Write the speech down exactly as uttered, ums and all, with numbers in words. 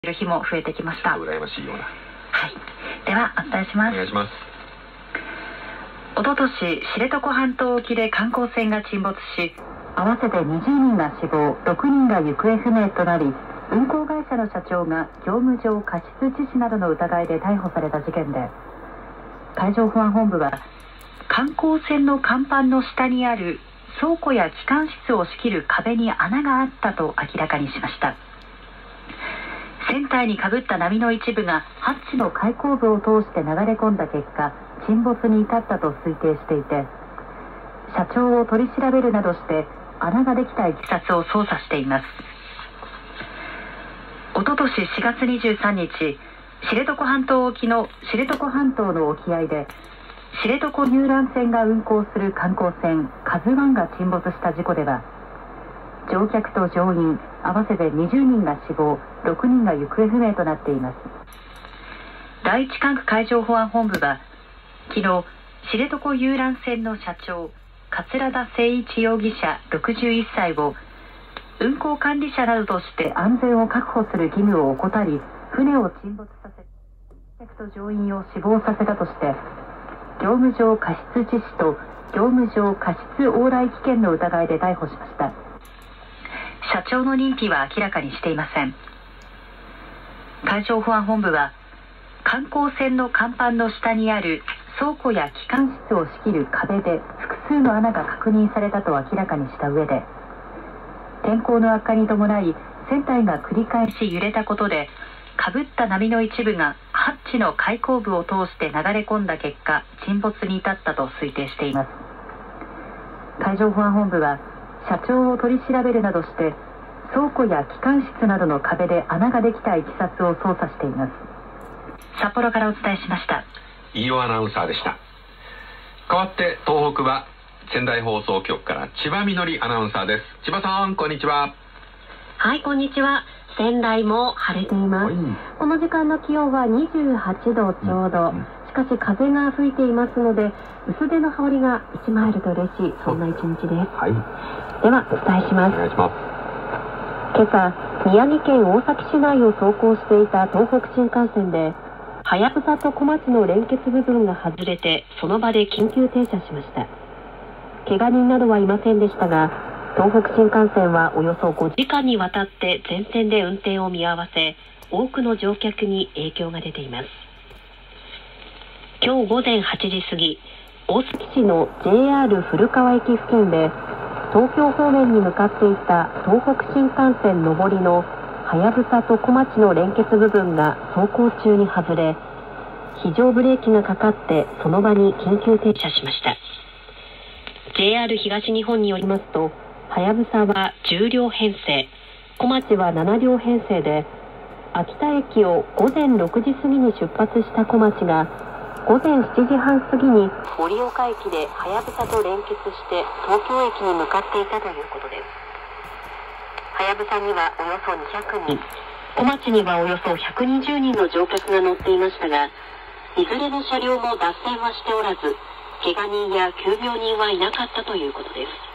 る日も増えてきました。 羨ましいような。 はい、ではお伝えします。 お願いします。 おととし知床半島沖で観光船が沈没し、合わせてにじゅうにんが死亡、ろくにんが行方不明となり、運航会社の社長が業務上過失致死などの疑いで逮捕された事件で、海上保安本部は観光船の甲板の下にある倉庫や機関室を仕切る壁に穴があったと明らかにしました。船体にかぶった波の一部がハッチの開口部を通して流れ込んだ結果、沈没に至ったと推定していて、社長を取り調べるなどして穴ができたいきさつを捜査しています。おととししがつにじゅうさんにち、知床半島沖の知床半島の沖合で知床遊覧船が運航する観光船カズワンが沈没した事故では、乗客と乗員合わせてにじゅうにんが死亡、ろくにんが行方不明となっています。第一管区海上保安本部は昨日、知床遊覧船の社長桂田精一容疑者ろくじゅういっさいを運航管理者などとして安全を確保する義務を怠り、船を沈没させ、乗客と乗員を死亡させたとして、業務上過失致死と業務上過失往来危険の疑いで逮捕しました。社長の認否は明らかにしていません。海上保安本部は観光船の甲板の下にある倉庫や機関室を仕切る壁で複数の穴が確認されたと明らかにした上で、天候の悪化に伴い船体が繰り返し揺れたことで、かぶった波の一部がハッチの開口部を通して流れ込んだ結果、沈没に至ったと推定しています。海上保安本部は社長を取り調べるなどして倉庫や機関室などの壁で穴ができたいきさつを捜査しています。札幌からお伝えしました。 飯尾アナウンサーでした。代わって東北は仙台放送局から千葉みのりアナウンサーです。千葉さん、こんにちは。 はい、こんにちは。仙台も晴れています。この時間の気温はにじゅうはちどちょうど。しかし風が吹いていますので、薄手の羽織がいちまいあると嬉しい、そんな一日です。 はい、 ではお伝えします。 お願いします。 今朝、宮城県大崎市内を走行していた東北新幹線で、はやぶさと小町の連結部分が外れて、その場で緊急停車しました。怪我人などはいませんでしたが、東北新幹線はおよそごじかんにわたって全線で運転を見合わせ、多くの乗客に影響が出ています。今日ごぜんはちじ過ぎ、大崎市の ジェイアール 古川駅付近で、東京方面に向かっていた東北新幹線上りのはやぶさと小町の連結部分が走行中に外れ、非常ブレーキがかかってその場に緊急停車しました。 ジェイアール 東日本によりますと、はやぶさはじゅうりょう編成、小町はななりょう編成で、秋田駅をごぜんろくじ過ぎに出発した小町がごぜんしちじはん過ぎに盛岡駅ではやぶさと連結して東京駅に向かっていたということです。はやぶさにはおよそにひゃくにん、小町にはおよそひゃくにじゅうにんの乗客が乗っていましたが、いずれの車両も脱線はしておらず、怪我人や急病人はいなかったということです。